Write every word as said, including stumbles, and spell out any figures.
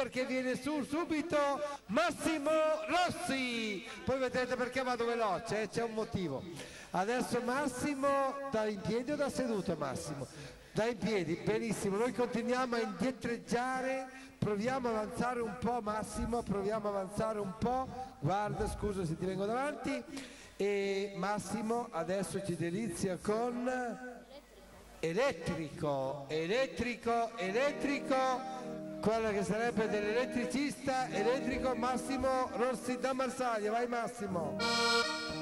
perché viene su subito Massimo Rossi. Poi vedrete perché vado veloce, eh? C'è un motivo. Adesso Massimo da in piedi o da seduto Massimo? Da in piedi, benissimo, noi continuiamo a indietreggiare, proviamo a avanzare un po' Massimo, proviamo a avanzare un po', guarda scusa se ti vengo davanti, e Massimo adesso ci delizia con elettrico, elettrico, elettrico, quello che sarebbe dell'elettricista elettrico Massimo Rossi da Marsaglia, vai Massimo!